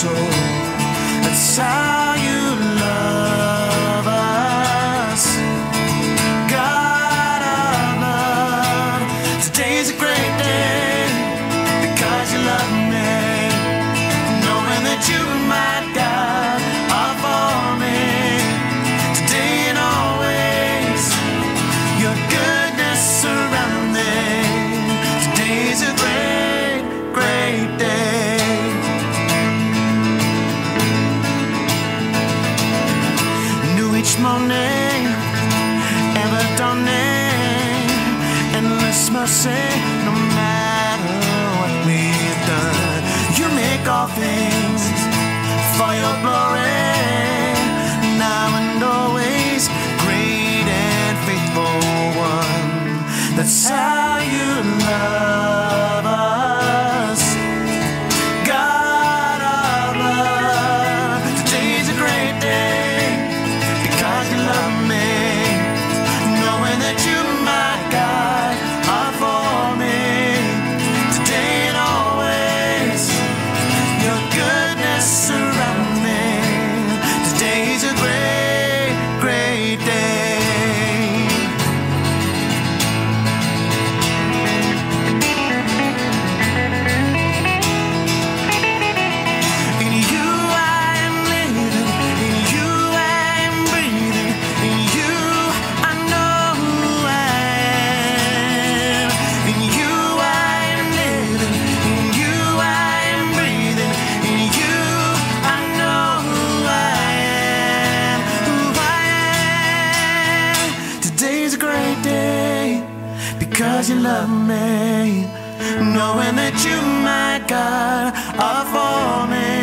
soul. That's how you love us. God of love, today's a great day because you love me, knowing that you, my God, are for me today and always. Your goodness surrounds me. Today's a great, great day. New each morning, ever dawning, endless mercy, no matter what we've done. You make all things for your glory, now and always, great and faithful one. That's how you love us. God of love, today's a great day because you love me, knowing that you, my God, are for me today and always. Your goodness surrounds me. Today's a great, great day. In you I am living, in you I am breathing, in you I know who I am. In you I am living, in you I am breathing, in you I know who I am, who I am. Today's a great day because you love me, knowing that you, my God, are for me